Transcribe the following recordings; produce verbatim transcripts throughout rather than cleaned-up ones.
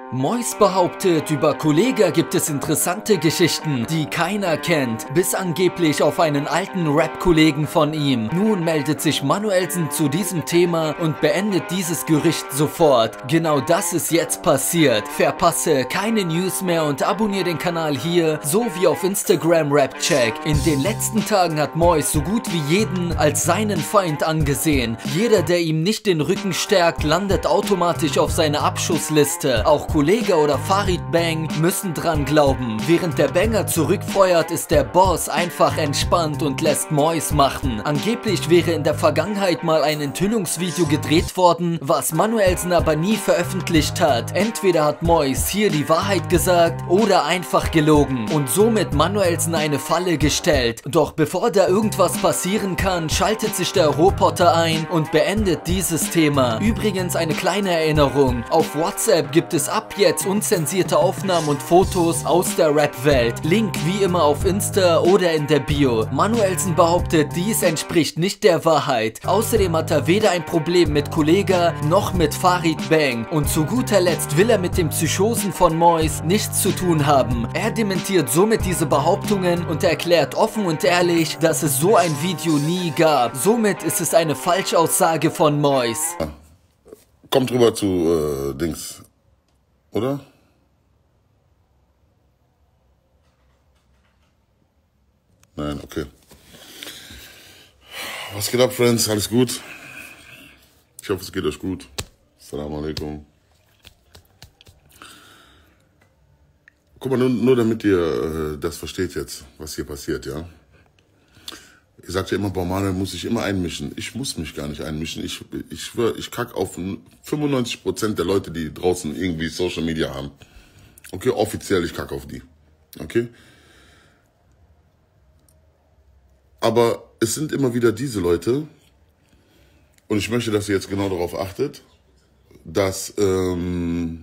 Mois behauptet, über Kollega gibt es interessante Geschichten, die keiner kennt, bis angeblich auf einen alten Rap-Kollegen von ihm. Nun meldet sich Manuellsen zu diesem Thema und beendet dieses Gerücht sofort. Genau das ist jetzt passiert. Verpasse keine News mehr und abonniere den Kanal hier, sowie auf Instagram Rapcheck. In den letzten Tagen hat Mois so gut wie jeden als seinen Feind angesehen. Jeder, der ihm nicht den Rücken stärkt, landet automatisch auf seiner Abschussliste. Auch Kollega oder Farid Bang müssen dran glauben. Während der Banger zurückfeuert, ist der Boss einfach entspannt und lässt Mois machen. Angeblich wäre in der Vergangenheit mal ein Enthüllungsvideo gedreht worden, was Manuellsen aber nie veröffentlicht hat. Entweder hat Mois hier die Wahrheit gesagt oder einfach gelogen und somit Manuellsen eine Falle gestellt. Doch bevor da irgendwas passieren kann, schaltet sich der Roboter ein und beendet dieses Thema. Übrigens eine kleine Erinnerung: Auf WhatsApp gibt es ab jetzt unzensierte Aufnahmen und Fotos aus der Rap-Welt. Link wie immer auf Insta oder in der Bio. Manuellsen behauptet, dies entspricht nicht der Wahrheit. Außerdem hat er weder ein Problem mit Kollega noch mit Farid Bang. Und zu guter Letzt will er mit dem Psychosen von Mois nichts zu tun haben. Er dementiert somit diese Behauptungen und erklärt offen und ehrlich, dass es so ein Video nie gab. Somit ist es eine Falschaussage von Mois. Kommt rüber zu äh, Dings. Oder? Nein, okay. Was geht ab, Friends? Alles gut? Ich hoffe, es geht euch gut. Assalamu alaikum. Guck mal, nur, nur damit ihr äh, das versteht jetzt, was hier passiert, ja. Ihr sagt ja immer, boah, Manuel muss sich immer einmischen. Ich muss mich gar nicht einmischen. Ich, ich schwöre, ich kack auf fünfundneunzig Prozent der Leute, die draußen irgendwie Social Media haben. Okay, offiziell, ich kacke auf die. Okay? Aber es sind immer wieder diese Leute, und ich möchte, dass ihr jetzt genau darauf achtet, dass ähm,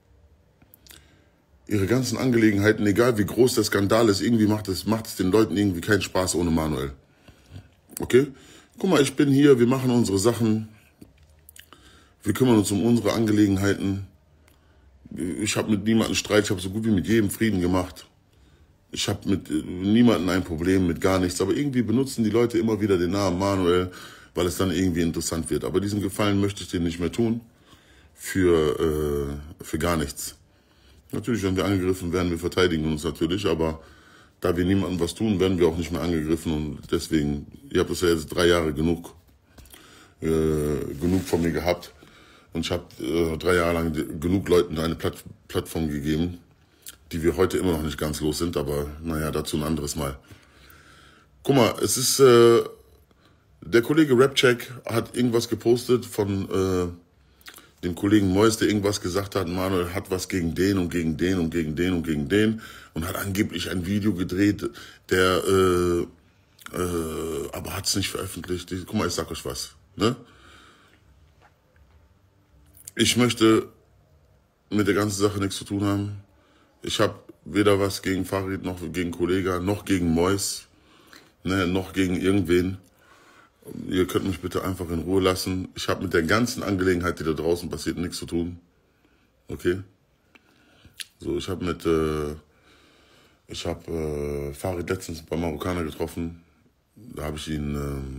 ihre ganzen Angelegenheiten, egal wie groß der Skandal ist, irgendwie macht es, macht es den Leuten irgendwie keinen Spaß ohne Manuel. Okay? Guck mal, ich bin hier, wir machen unsere Sachen, wir kümmern uns um unsere Angelegenheiten. Ich habe mit niemandem Streit, ich habe so gut wie mit jedem Frieden gemacht. Ich habe mit niemandem ein Problem, mit gar nichts. Aber irgendwie benutzen die Leute immer wieder den Namen Manuel, weil es dann irgendwie interessant wird. Aber diesen Gefallen möchte ich dir nicht mehr tun, für, äh, für gar nichts. Natürlich, wenn wir angegriffen werden, wir verteidigen uns natürlich, aber da wir niemandem was tun, werden wir auch nicht mehr angegriffen. Und deswegen, ihr habt das ja jetzt drei Jahre genug, äh, genug von mir gehabt. Und ich habe äh, drei Jahre lang genug Leuten eine Platt Plattform gegeben, die wir heute immer noch nicht ganz los sind. Aber naja, dazu ein anderes Mal. Guck mal, es ist, äh, der Kollege Rapcheck hat irgendwas gepostet von äh, dem Kollegen Mois, der irgendwas gesagt hat, Manuel hat was gegen den und gegen den und gegen den und gegen den und hat angeblich ein Video gedreht, der, äh, äh, aber hat es nicht veröffentlicht. Guck mal, ich sag euch was, ne? Ich möchte mit der ganzen Sache nichts zu tun haben. Ich habe weder was gegen Farid, noch gegen Kollega, noch gegen Mois, ne, noch gegen irgendwen. Ihr könnt mich bitte einfach in Ruhe lassen. Ich habe mit der ganzen Angelegenheit, die da draußen passiert, nichts zu tun. Okay? So, ich habe mit, äh, ich habe äh, Farid letztens beim Marokkaner getroffen. Da habe ich ihn, äh,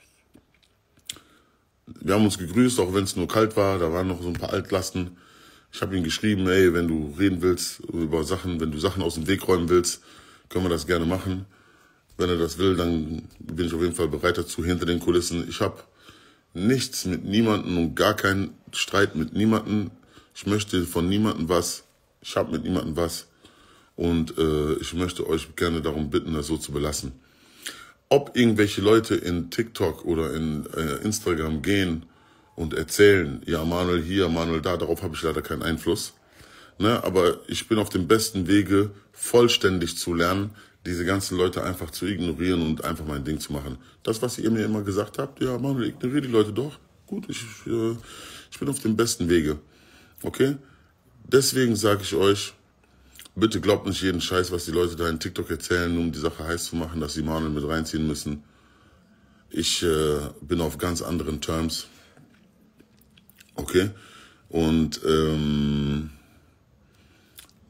wir haben uns gegrüßt, auch wenn es nur kalt war. Da waren noch so ein paar Altlasten. Ich habe ihm geschrieben, ey, wenn du reden willst über Sachen, wenn du Sachen aus dem Weg räumen willst, können wir das gerne machen. Wenn er das will, dann bin ich auf jeden Fall bereit dazu, hinter den Kulissen. Ich habe nichts mit niemandem und gar keinen Streit mit niemandem. Ich möchte von niemandem was. Ich habe mit niemandem was. Und äh, ich möchte euch gerne darum bitten, das so zu belassen. Ob irgendwelche Leute in TikTok oder in äh, Instagram gehen und erzählen, ja, Manuel hier, Manuel da, darauf habe ich leider keinen Einfluss. Ne? Aber ich bin auf dem besten Wege, vollständig zu lernen, diese ganzen Leute einfach zu ignorieren und einfach mein Ding zu machen. Das, was ihr mir immer gesagt habt, ja, Manuel, ignoriere die Leute doch. Gut, ich, äh, ich bin auf dem besten Wege. Okay? Deswegen sage ich euch, bitte glaubt nicht jeden Scheiß, was die Leute da in TikTok erzählen, nur um die Sache heiß zu machen, dass sie Manuel mit reinziehen müssen. Ich äh, bin auf ganz anderen Terms. Okay? Und ähm,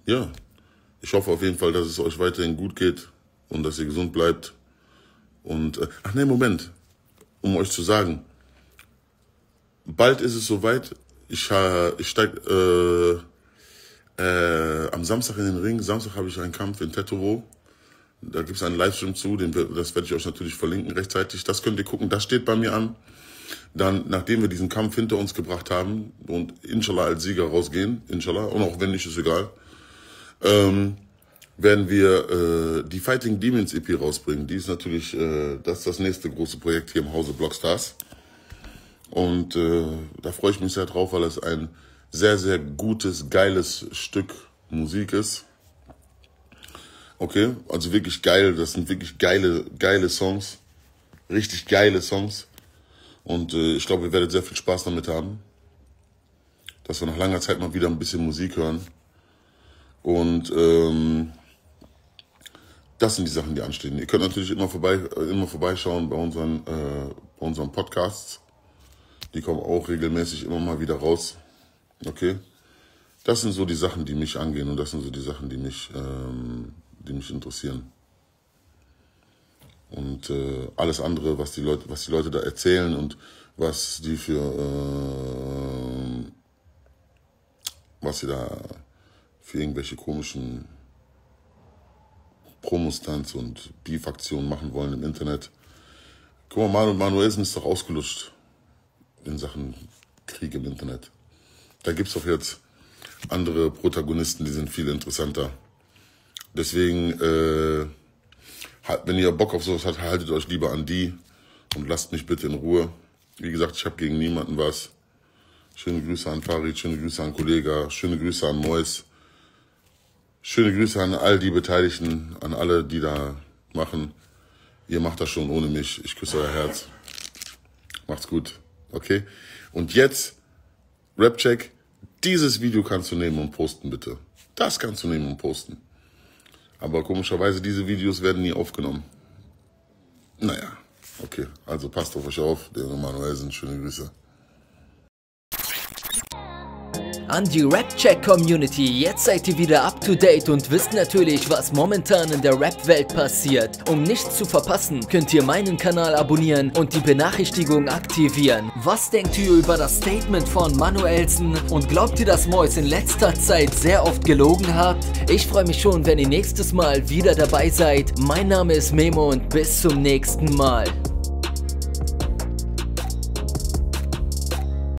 ja, ich hoffe auf jeden Fall, dass es euch weiterhin gut geht und dass ihr gesund bleibt. Und, äh, ach nee, Moment, um euch zu sagen, bald ist es soweit, ich, äh, ich steige äh, äh, am Samstag in den Ring. Samstag habe ich einen Kampf in Tetovo. Da gibt es einen Livestream zu, den, das werde ich euch natürlich verlinken rechtzeitig. Das könnt ihr gucken, das steht bei mir an. Dann, nachdem wir diesen Kampf hinter uns gebracht haben und inshallah als Sieger rausgehen, inshallah, und auch wenn nicht, ist egal, ähm, werden wir äh, die Fighting Demons E P rausbringen. Die ist natürlich, äh, das ist das nächste große Projekt hier im Hause Blockstars. Und äh, da freue ich mich sehr drauf, weil es ein sehr, sehr gutes, geiles Stück Musik ist. Okay, also wirklich geil, das sind wirklich geile, geile Songs. Richtig geile Songs. Und äh, ich glaube, ihr werdet sehr viel Spaß damit haben. Dass wir nach langer Zeit mal wieder ein bisschen Musik hören. Und ähm, das sind die Sachen, die anstehen. Ihr könnt natürlich immer, vorbei, immer vorbeischauen bei unseren, äh, bei unseren Podcasts. Die kommen auch regelmäßig immer mal wieder raus. Okay? Das sind so die Sachen, die mich angehen und das sind so die Sachen, die mich, ähm, die mich interessieren. Und äh, alles andere, was die Leute, was die Leute da erzählen und was die für, äh, was sie da für irgendwelche komischen Promostunts und Beef-Aktionen machen wollen im Internet. Guck mal, Manu Manuelsen ist doch ausgelutscht in Sachen Krieg im Internet. Da gibt es doch jetzt andere Protagonisten, die sind viel interessanter. Deswegen, äh, wenn ihr Bock auf sowas habt, haltet euch lieber an die und lasst mich bitte in Ruhe. Wie gesagt, ich habe gegen niemanden was. Schöne Grüße an Farid, schöne Grüße an Kollega, schöne Grüße an Mois. Schöne Grüße an all die Beteiligten, an alle, die da machen. Ihr macht das schon ohne mich. Ich küsse euer Herz. Macht's gut. Okay? Und jetzt, Rapcheck, dieses Video kannst du nehmen und posten, bitte. Das kannst du nehmen und posten. Aber komischerweise, diese Videos werden nie aufgenommen. Naja, okay. Also passt auf euch auf. Der Manuelsen, schöne Grüße. An die Rapcheck-Community, jetzt seid ihr wieder up to date und wisst natürlich, was momentan in der Rap-Welt passiert. Um nichts zu verpassen, könnt ihr meinen Kanal abonnieren und die Benachrichtigung aktivieren. Was denkt ihr über das Statement von Manuelsen und glaubt ihr, dass Mois in letzter Zeit sehr oft gelogen hat? Ich freue mich schon, wenn ihr nächstes Mal wieder dabei seid. Mein Name ist Memo und bis zum nächsten Mal.